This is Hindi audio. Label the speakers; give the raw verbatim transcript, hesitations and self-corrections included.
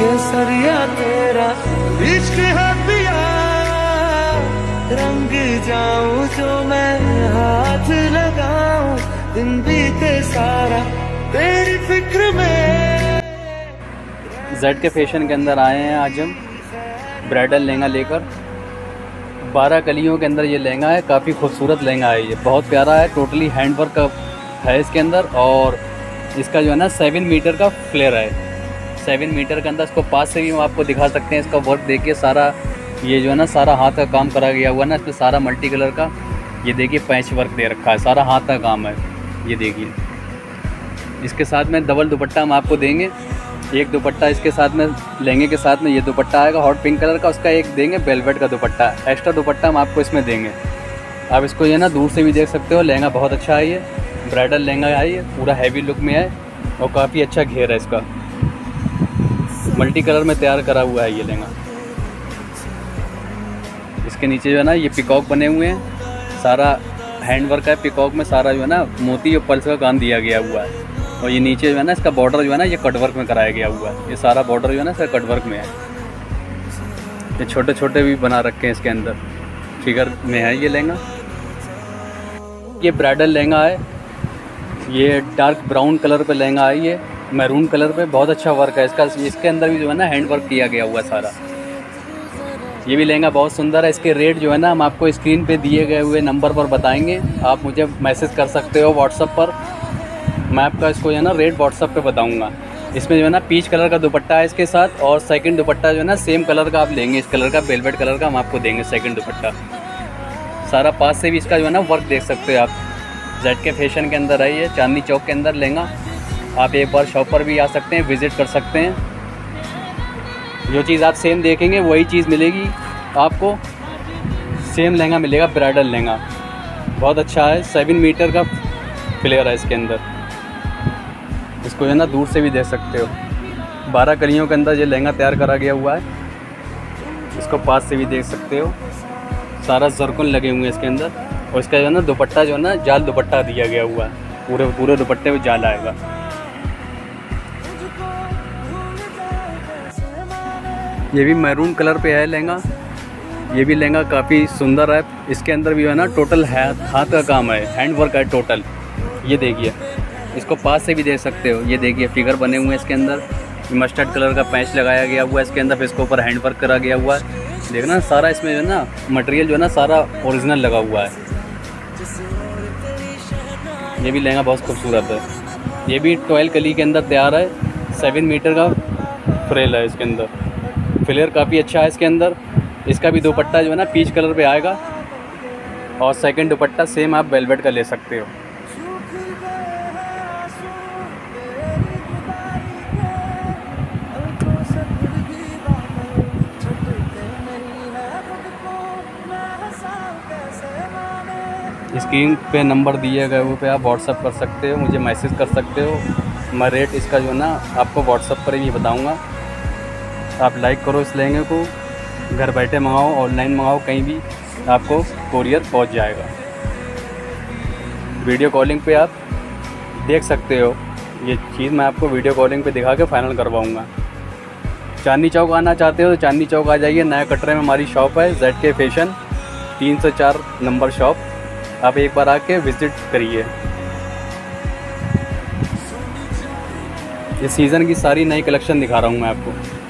Speaker 1: केसरिया तेरा इश्क है पिया, रंग जाऊं जो मैं हाथ लगाऊं, दिन बीते सारा तेरी फिक्र में।
Speaker 2: जेड के फैशन के अंदर आए हैं आज हम ब्राइडल लहंगा लेकर। बारह कलियों के अंदर ये लहंगा है, काफ़ी खूबसूरत लहंगा है, ये बहुत प्यारा है, टोटली हैंडवर्क का है इसके अंदर। और इसका जो है ना सेवन मीटर का फ्लेयर है, सेवन मीटर के अंदर। इसको पास से भी हम आपको दिखा सकते हैं। इसका वर्क देखिए सारा, ये जो है ना सारा हाथ का काम करा गया हुआ है ना, इसमें सारा मल्टी कलर का ये देखिए पैच वर्क दे रखा है, सारा हाथ का काम है ये देखिए। इसके साथ में डबल दुपट्टा हम आपको देंगे, एक दुपट्टा इसके साथ में लहंगे के साथ में ये दुपट्टा आएगा हॉट पिंक कलर का, उसका एक देंगे वेलवेट का दुपट्टा, एक्स्ट्रा दुपट्टा हम आपको इसमें देंगे। आप इसको ये ना दूर से भी देख सकते हो, लहंगा बहुत अच्छा है, ये ब्राइडल लहंगा है, ये पूरा हैवी लुक में है और काफ़ी अच्छा घेर है इसका, मल्टी कलर में तैयार करा हुआ है ये लहंगा। इसके नीचे जो है ना ये पिकॉक बने हुए हैं, सारा हैंडवर्क है, पिकॉक में सारा जो है ना मोती और पल्स का काम दिया गया हुआ है। और ये नीचे जो है ना इसका बॉर्डर जो है ना ये कटवर्क में कराया गया हुआ है, ये सारा बॉर्डर जो है ना सर कटवर्क में है। ये छोटे छोटे भी बना रखे हैं इसके अंदर, फिगर में है ये लहंगा। ये ब्राइडल लहंगा है, ये डार्क ब्राउन कलर पे लहंगा है, ये मैरून कलर पे बहुत अच्छा वर्क है इसका। इसके अंदर भी जो है ना हैंड वर्क किया गया हुआ है सारा। ये भी लहंगा बहुत सुंदर है। इसके रेट जो है ना हम आपको स्क्रीन पे दिए गए हुए नंबर पर बताएंगे, आप मुझे मैसेज कर सकते हो व्हाट्सअप पर, मैं आपका इसको जो है ना रेट व्हाट्सअप पे बताऊंगा। इसमें जो है ना पीच कलर का दुपट्टा है इसके साथ, और सेकंड दुपट्टा जो है ना सेम कलर का आप लेंगे, इस कलर का वेलवेट कलर का हम आपको देंगे सेकंड दुपट्टा। सारा पास से भी इसका जो है ना वर्क देख सकते हो आप। जेड के फैशन के अंदर है ये, चांदनी चौक के अंदर लहंगा। आप एक बार शॉप पर भी आ सकते हैं, विज़िट कर सकते हैं। जो चीज़ आप सेम देखेंगे वही चीज़ मिलेगी आपको, सेम लहंगा मिलेगा, ब्राइडल लहंगा बहुत अच्छा है, सेवन मीटर का फ्लेयर है इसके अंदर। इसको जो है ना दूर से भी देख सकते हो, बारह कलियों के अंदर ये लहंगा तैयार करा गया हुआ है। इसको पास से भी देख सकते हो, सारा जरकुन लगे हुए हैं इसके अंदर। और इसका जो है ना दुपट्टा जो है ना जाल दुपट्टा दिया गया हुआ है, पूरे पूरे दुपट्टे में जाल आएगा। ये भी मैरून कलर पे है लहंगा, ये भी लहंगा काफ़ी सुंदर है। इसके अंदर भी जो है ना टोटल हाथ का काम है, हैंड वर्क है टोटल। ये देखिए, इसको पास से भी देख सकते हो, ये देखिए फिगर बने हुए हैं इसके अंदर, मस्टर्ड कलर का पैच लगाया गया हुआ है इसके अंदर, फिर इसके ऊपर हैंड वर्क करा गया हुआ है। देखना सारा इसमें जो है ना मटेरियल जो है ना सारा ओरिजिनल लगा हुआ है। ये भी लहंगा बहुत खूबसूरत है, ये भी ट्वेल्व कली के अंदर तैयार है, सेवन मीटर का फ्रेल है इसके अंदर, फ्लेयर काफ़ी अच्छा है इसके अंदर। इसका भी दुपट्टा जो है ना पीच कलर पे आएगा, और सेकंड दुपट्टा सेम आप वेलवेट का ले सकते हो। स्क्रीन पे नंबर दिए गए हुए पे आप व्हाट्सअप कर सकते हो, मुझे मैसेज कर सकते हो। मैं रेट इसका जो है ना आपको व्हाट्सअप पर ही बताऊंगा। आप लाइक करो इस लहंगे को, घर बैठे मंगाओ, ऑनलाइन मंगाओ, कहीं भी आपको कोरियर पहुंच जाएगा। वीडियो कॉलिंग पे आप देख सकते हो, ये चीज़ मैं आपको वीडियो कॉलिंग पे दिखा के फाइनल करवाऊँगा। चांदनी चौक आना चाहते हो तो चांदनी चौक आ जाइए, नया कटरे में हमारी शॉप है जेड के फैशन, तीन सौ चार नंबर शॉप। आप एक बार आके विज़िट करिए। इस सीज़न की सारी नई कलेक्शन दिखा रहा हूँ मैं आपको।